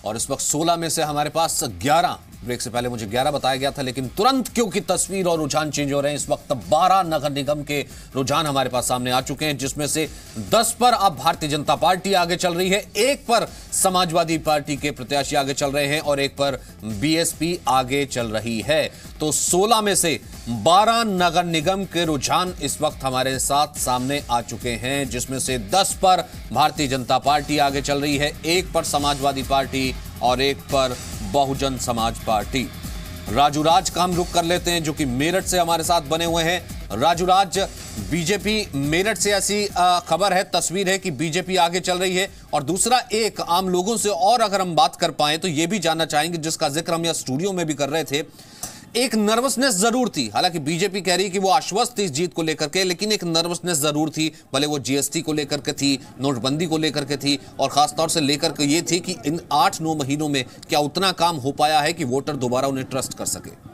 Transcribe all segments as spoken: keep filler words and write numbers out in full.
और इस वक्त सोलह में से हमारे पास ग्यारह, ब्रेक से पहले मुझे ग्यारह बताया गया था, लेकिन तुरंत क्योंकि तस्वीर और रुझान चेंज हो रहे हैं, इस वक्त बारह नगर निगम के रुझान हमारे पास सामने आ चुके हैं, जिसमें से दस पर अब भारतीय जनता पार्टी आगे चल रही है, एक पर समाजवादी पार्टी के प्रत्याशी आगे चल रहे हैं और एक पर बीएसपी आगे चल रही है। तो सोलह में से बारह नगर निगम के रुझान इस वक्त हमारे साथ सामने आ चुके हैं, जिसमें से दस पर भारतीय जनता पार्टी आगे चल रही है, एक पर समाजवादी पार्टी और एक पर बहुजन समाज पार्टी। राजू राज का हम रुख कर लेते हैं, जो कि मेरठ से हमारे साथ बने हुए हैं। राजू राज, बीजेपी मेरठ से ऐसी खबर है, तस्वीर है कि बीजेपी आगे चल रही है, और दूसरा एक आम लोगों से और अगर हम बात कर पाए तो यह भी जानना चाहेंगे, जिसका जिक्र हम यह स्टूडियो में भी कर रहे थे, एक नर्वसनेस जरूर थी। हालांकि बीजेपी कह रही है कि वो आश्वस्त थी इस जीत को लेकर के, लेकिन एक नर्वसनेस जरूर थी, भले वो जीएसटी को लेकर के थी, नोटबंदी को लेकर के थी, और खासतौर से लेकर के ये थी कि इन आठ नौ महीनों में क्या उतना काम हो पाया है कि वोटर दोबारा उन्हें ट्रस्ट कर सके।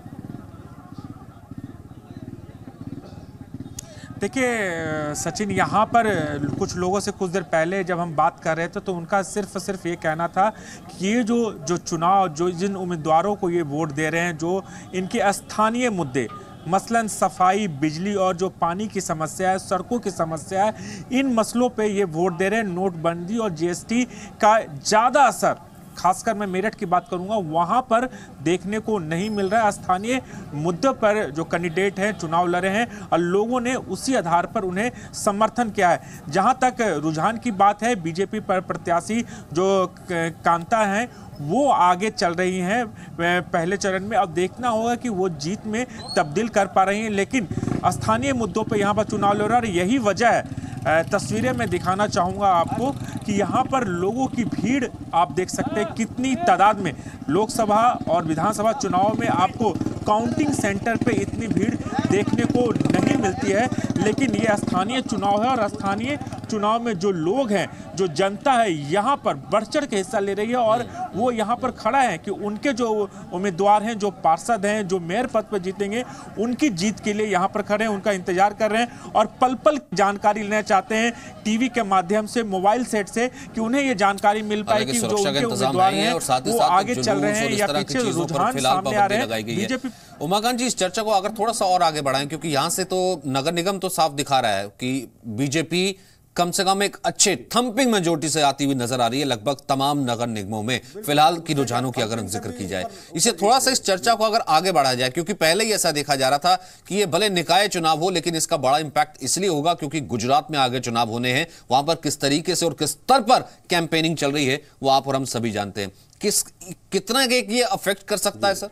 देखिए सचिन, यहाँ पर कुछ लोगों से कुछ देर पहले जब हम बात कर रहे थे तो उनका सिर्फ सिर्फ ये कहना था कि ये जो जो चुनाव, जो जिन उम्मीदवारों को ये वोट दे रहे हैं, जो इनके स्थानीय मुद्दे मसलन सफाई, बिजली और जो पानी की समस्या है, सड़कों की समस्या है, इन मसलों पे ये वोट दे रहे हैं। नोटबंदी और जीएसटी का ज़्यादा असर, खासकर मैं मेरठ की बात करूंगा, वहां पर देखने को नहीं मिल रहा है। स्थानीय मुद्दों पर जो कैंडिडेट हैं चुनाव लड़े हैं और लोगों ने उसी आधार पर उन्हें समर्थन किया है। जहां तक रुझान की बात है, बीजेपी पर प्रत्याशी जो कांता हैं वो आगे चल रही हैं पहले चरण में। अब देखना होगा कि वो जीत में तब्दील कर पा रही हैं, लेकिन स्थानीय मुद्दों पर यहाँ पर चुनाव लड़ रहा है। यही वजह है, तस्वीरें मैं दिखाना चाहूँगा आपको कि यहाँ पर लोगों की भीड़ आप देख सकते हैं कितनी तादाद में। लोकसभा और विधानसभा चुनाव में आपको काउंटिंग सेंटर पे इतनी भीड़ देखने को नहीं मिलती है, लेकिन ये स्थानीय चुनाव है और स्थानीय चुनाव में जो लोग हैं, जो जनता है, यहाँ पर बढ़ चढ़ के हिस्सा ले रही है और वो यहाँ पर खड़ा है कि उनके जो उम्मीदवार हैं, जो पार्षद हैं, जो मेयर पद पर जीतेंगे, उनकी जीत के लिए यहाँ पर खड़े हैं, उनका इंतजार कर रहे हैं और पल पल जानकारी लेना चाहते हैं टीवी के माध्यम से, मोबाइल सेट से, कि उन्हें ये जानकारी मिल पाए कि जो उनके उम्मीदवार हैं वो आगे चल रहे हैं या पीछे रुझान सामने आ रहे हैं। बीजेपी उमाकांत जी, इस चर्चा को अगर थोड़ा सा और आगे बढ़ाएं, क्योंकि यहां से तो नगर निगम तो साफ दिखा रहा है कि बीजेपी कम से कम एक अच्छे थंपिंग मेजोरिटी से आती हुई नजर आ रही है लगभग तमाम नगर निगमों में, फिलहाल की रुझानों की अगर जिक्र की जाए। इसे थोड़ा सा इस चर्चा को अगर आगे बढ़ाया जाए, क्योंकि पहले ही ऐसा देखा जा रहा था कि ये भले निकाय चुनाव हो, लेकिन इसका बड़ा इंपैक्ट इसलिए होगा क्योंकि गुजरात में आगे चुनाव होने हैं, वहां पर किस तरीके से और किस स्तर पर कैंपेनिंग चल रही है वो आप और हम सभी जानते हैं। किस कितना ये अफेक्ट कर सकता है सर?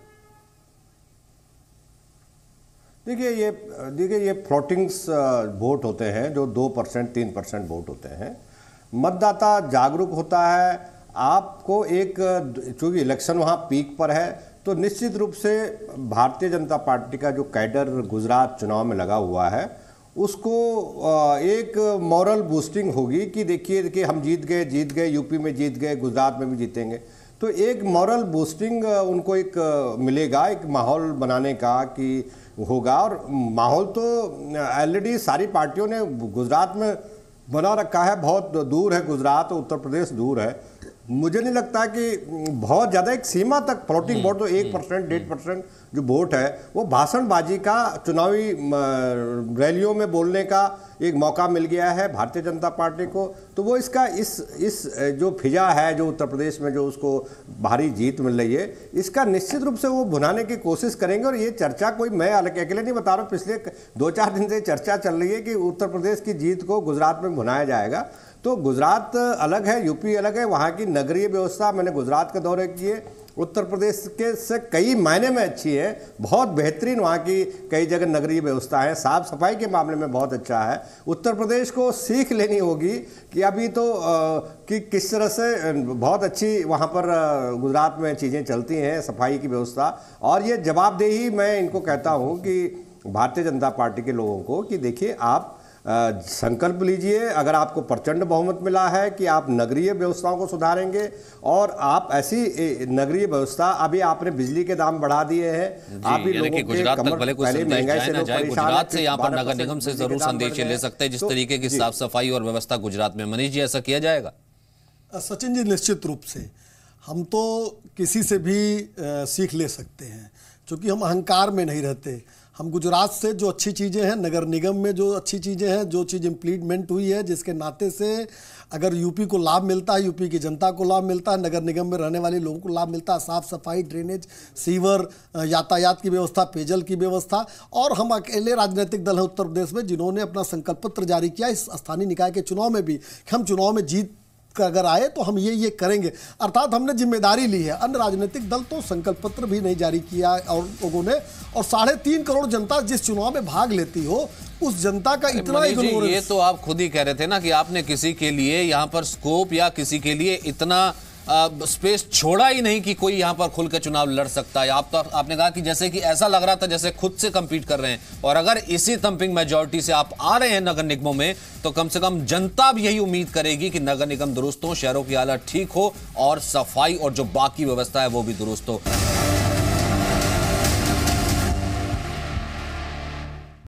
देखिए ये देखिए ये फ्लोटिंग्स वोट होते हैं, जो दो परसेंट तीन परसेंट वोट होते हैं। मतदाता जागरूक होता है। आपको एक, चूँकि इलेक्शन वहाँ पीक पर है, तो निश्चित रूप से भारतीय जनता पार्टी का जो कैडर गुजरात चुनाव में लगा हुआ है, उसको एक मॉरल बूस्टिंग होगी कि देखिए कि हम जीत गए जीत गए यूपी में जीत गए, गुजरात में भी जीतेंगे। तो एक मॉरल बूस्टिंग उनको एक मिलेगा, एक माहौल बनाने का कि होगा। और माहौल तो ऑलरेडी सारी पार्टियों ने गुजरात में बना रखा है। बहुत दूर है गुजरात, उत्तर प्रदेश दूर है। मुझे नहीं लगता कि बहुत ज़्यादा, एक सीमा तक फ्लोटिंग वोट, तो एक परसेंट डेढ़ परसेंट जो वोट है वो भाषणबाजी का, चुनावी रैलियों में बोलने का एक मौका मिल गया है भारतीय जनता पार्टी को। तो वो इसका इस इस जो फिजा है, जो उत्तर प्रदेश में जो उसको भारी जीत मिल रही है, इसका निश्चित रूप से वो भुनाने की कोशिश करेंगे। और ये चर्चा कोई मैं अकेले नहीं बता रहा हूँ, पिछले दो चार दिन से चर्चा चल रही है कि उत्तर प्रदेश की जीत को गुजरात में भुनाया जाएगा। तो गुजरात अलग है, यूपी अलग है, वहाँ की नगरीय व्यवस्था, मैंने गुजरात के दौरे किए, उत्तर प्रदेश के से कई मायने में अच्छी है, बहुत बेहतरीन वहाँ की कई जगह नगरीय व्यवस्था है, साफ सफाई के मामले में बहुत अच्छा है। उत्तर प्रदेश को सीख लेनी होगी कि अभी तो आ, कि किस तरह से बहुत अच्छी वहाँ पर गुजरात में चीज़ें चलती हैं, सफाई की व्यवस्था। और ये जवाबदेही मैं इनको कहता हूँ कि भारतीय जनता पार्टी के लोगों को, कि देखिए आप संकल्प लीजिए, अगर आपको प्रचंड बहुमत मिला है कि आप नगरीय व्यवस्थाओं को सुधारेंगे, और आप ऐसी नगरीय व्यवस्था, अभी आपने बिजली के दाम बढ़ा दिए हैं, आप ही लोगों के गुजरात तक भले कोई संदेश जाए ना जाए, गुजरात से यहाँ पर नगर निगम से जरूर संदेश ले सकते हैं, जिस तरीके की साफ सफाई और व्यवस्था गुजरात में। मनीष जी, ऐसा किया जाएगा? सचिन जी, निश्चित रूप से हम तो किसी से भी आ, सीख ले सकते हैं, क्योंकि हम अहंकार में नहीं रहते। हम गुजरात से जो अच्छी चीज़ें हैं, नगर निगम में जो अच्छी चीज़ें हैं, जो चीज़ इम्प्लीमेंट हुई है, जिसके नाते से अगर यूपी को लाभ मिलता है, यूपी की जनता को लाभ मिलता है, नगर निगम में रहने वाले लोगों को लाभ मिलता है, साफ़ सफाई, ड्रेनेज, सीवर, यातायात की व्यवस्था, पेयजल की व्यवस्था। और हम अकेले राजनीतिक दल हैं उत्तर प्रदेश में जिन्होंने अपना संकल्प पत्र जारी किया इस स्थानीय निकाय के चुनाव में भी, कि हम चुनाव में जीत अगर आए तो हम ये ये करेंगे, अर्थात हमने जिम्मेदारी ली है। अन्य राजनीतिक दल तो संकल्प पत्र भी नहीं जारी किया और लोगों ने, और साढ़े तीन करोड़ जनता जिस चुनाव में भाग लेती हो उस जनता का इतना इग्नोरेंस। ये तो आप खुद ही कह रहे थे ना कि आपने किसी के लिए यहाँ पर स्कोप या किसी के लिए इतना स्पेस छोड़ा ही नहीं कि कोई यहाँ पर खुल के चुनाव लड़ सकता है। आप तो आपने कहा कि जैसे कि ऐसा लग रहा था जैसे खुद से कंपीट कर रहे हैं, और अगर इसी थंपिंग मेजॉरिटी से आप आ रहे हैं नगर निगमों में तो कम से कम जनता भी यही उम्मीद करेगी कि नगर निगम दुरुस्त हो, शहरों की हालत ठीक हो और सफाई और जो बाकी व्यवस्था है वो भी दुरुस्त हो।